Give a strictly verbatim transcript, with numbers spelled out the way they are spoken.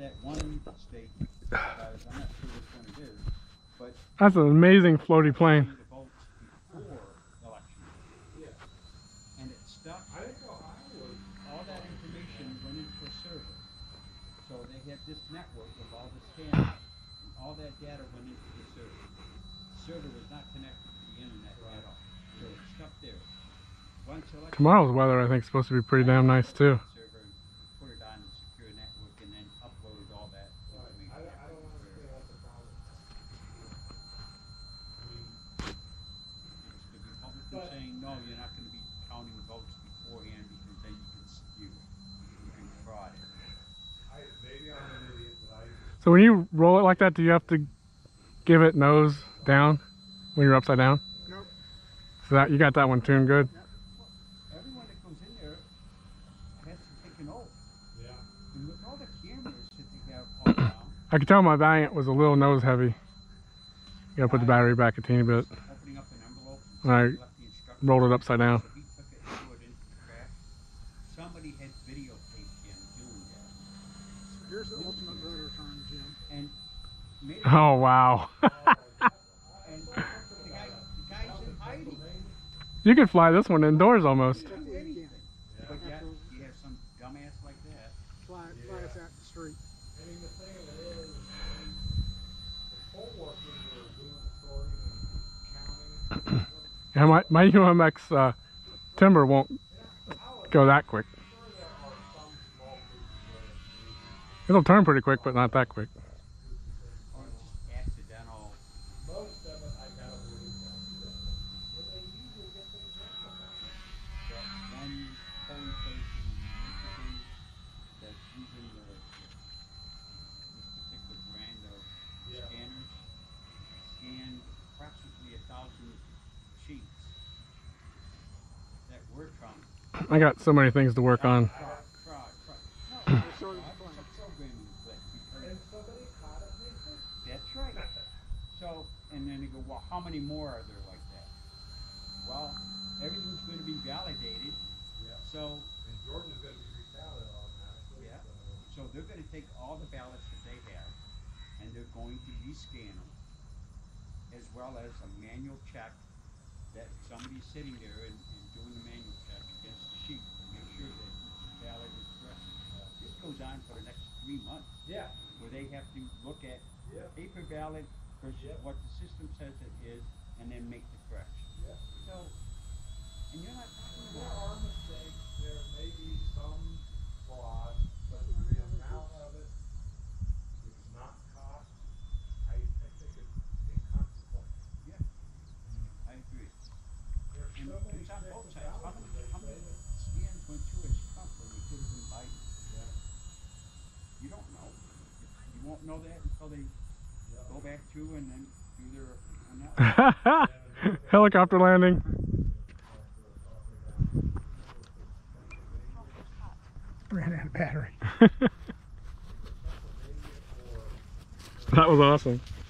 that one state, uh, I'm not sure which one it is, but that's an amazing floaty plane. the votes before election. Yeah. And it stuck. I think Ohio was. All that information went into a server. So they had this network of all the scanners, and all that data went into the server. The server was not connected to the internet at all. So it's stuck there. Once election, Tomorrow's weather, I think, is supposed to be pretty damn nice too. server and put it on the secure network and then uploaded all that information. I, I don't understand what the problem is. I mean, The Republicans But- saying, no, you're not going to be counting votes beforehand because then you can skew it. You can fraud it. I, maybe I'm an idiot, but I just. So when you roll it like that, do you have to give it nose down when you're upside down? Nope. So that you got that one tuned good. Everyone that goes in there has to take an oath. Yeah. And with all the cameras that they have all around, I could tell my Valiant was a little nose heavy. You gotta put the battery back a teeny bit. opening up an envelope and When I left the instructions. rolled it upside down. So he took it and threw it into the trash. Somebody had videotaped him doing that. Here's the ultimate rotor turn, Jim. And made it, Oh wow. and the, guy, the guy's in hiding. You could fly this one indoors almost. Do anything. But yet, you have some dumbass like that. Fly, fly us out the street. I mean, the thing of it is, I mean, the poll workers are doing sorting and counting. Yeah, my, my U M X uh, timber won't go that quick. I'm sure there are some small pieces It'll turn pretty quick, but not that quick. Or just accidental. of it. Most of it, I gotta believe that. But they usually get things right. That one polling place in Michigan that's using the, this particular brand of Yeah. scanners scanned approximately a thousand sheets that were Trump. I got so many things to work on. Try, try, try. No, They sorted the it's plane. a programming glitch because And somebody caught it, and they fixed that's right. So, and then they go, well, how many more are there like that? Well, everything's going to be validated. it. Yeah. So, And Jordan's gonna be recounted automatically. Yeah. so- so they're going to take all the ballots that they have, and they're going to rescan them, as well as a manual check that somebody's sitting there and, and doing the manual check against the sheet to make sure that each ballot is correct. This goes on for the next three months, Yeah. where they have to look at Yeah. paper ballot versus Yep. what the system says it is, and then make the correction. Yeah. So, and you're not talking There about. are mistakes, there may be some fraud, but the amount of it, it's not cost, I, I think it's inconsequential. Yeah, I agree. There's And so many it's on both different sides. How ballots, many, they how say many that- scans went through as Trump when they could have been Biden? Yeah. You don't know. You won't know that until they Yeah. go back through and then do their analysis. Helicopter landing. Ran out of battery. That was awesome.